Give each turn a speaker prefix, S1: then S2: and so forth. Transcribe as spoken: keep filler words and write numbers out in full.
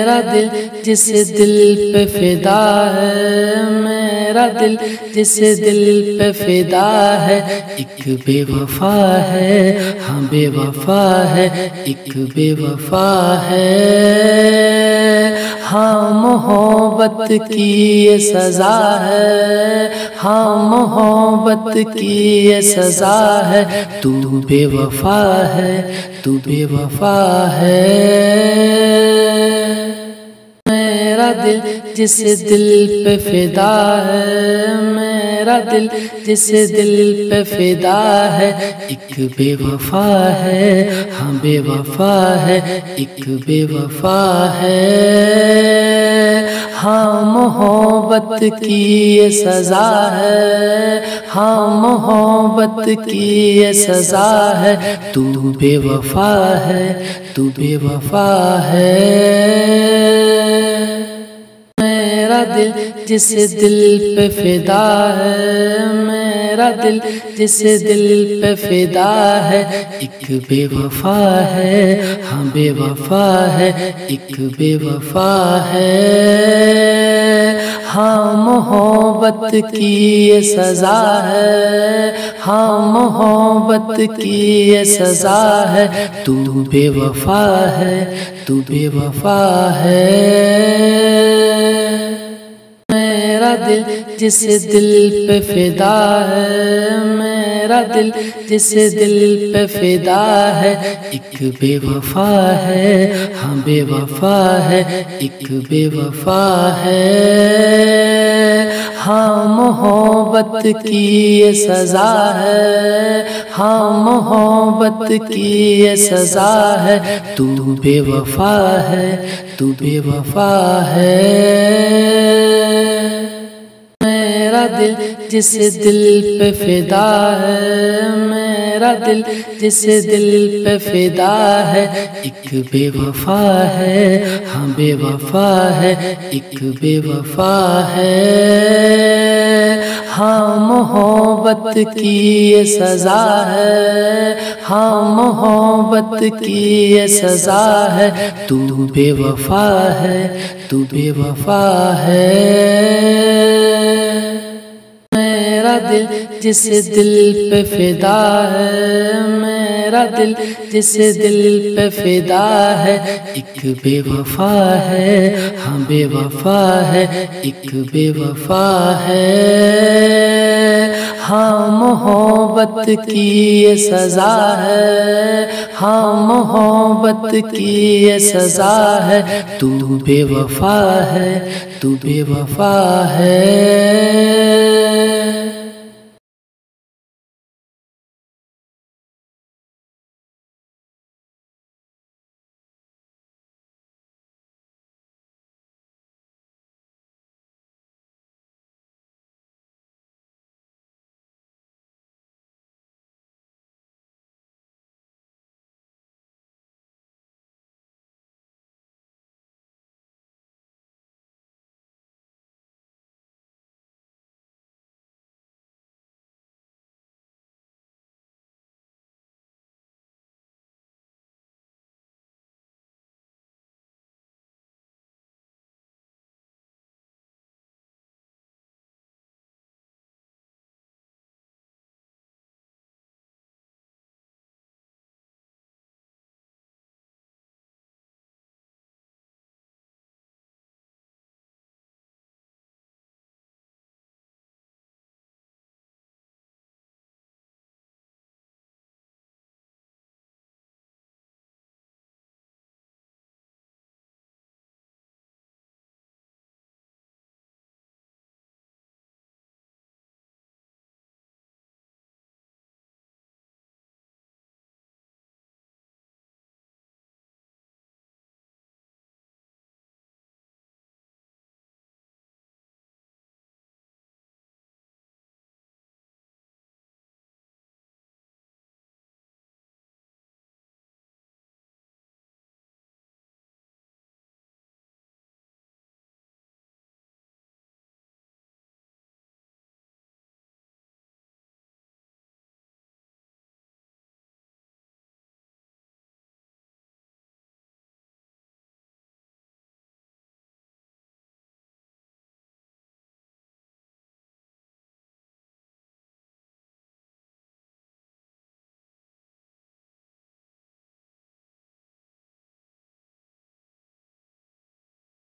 S1: میرا دل جس دل پہ فدا ہے، میرا دل جس دل پہ فدا ہے، ایک بے وفا ہے، ہاں بے وفا ہے، ایک بے وفا ہے۔ ہاں محبت کی یہ سزا ہے، ہاں محبت کی یہ سزا ہے، تو بے وفا ہے، تو بے وفا ہے۔ میرا دل جس دل پہ فدا ہے، میرا دل جس دل پہ فدا ہے، ایک بے وفا ہے، ہاں بے وفا ہے، ایک بے وفا ہے۔ ہاں محبت کی یہ سزا ہے، ہاں محبت کی یہ سزا ہے، تو بے وفا ہے، تو بے وفا ہے۔ میرا دل جس دل پہ فدا ہے، میرا دل جس دل پہ فدا ہے، ایک بے وفا ہے، ہاں بے وفا ہے، ایک بے وفا ہے۔ ہاں محبت کی یہ سزا ہے، ہاں محبت کی یہ سزا ہے، تو بے وفا ہے، تو بے وفا ہے۔ میرا دل جس دل پہ فدا ہے، میرا دل جس دل پہ فدا ہے، ایک بے وفا ہے، ہاں بے وفا ہے، ایک بے وفا ہے۔ ہاں محبت کی یہ سزا ہے، ہاں محبت کی یہ سزا ہے، تو بے وفا ہے، تو بے وفا ہے۔ میرا دل جس دل پہ فدا ہے، میرا دل جس دل پہ فدا ہے، ایک بے وفا ہے، ہاں بے وفا ہے، ایک بے وفا ہے۔ ہاں محبت کی یہ سزا ہے، ہاں محبت کی یہ سزا ہے، تو بے وفا ہے، تو بے وفا ہے۔ میرا دل جس دل پہ فدا ہے، میرا دل جس دل پہ فدا ہے، ایک بے وفا ہے، ہاں بے وفا ہے، ایک بے وفا ہے۔ ہاں محبت کی یہ سزا ہے، ہاں محبت کی یہ سزا ہے، تو بے وفا ہے، تو بے وفا ہے۔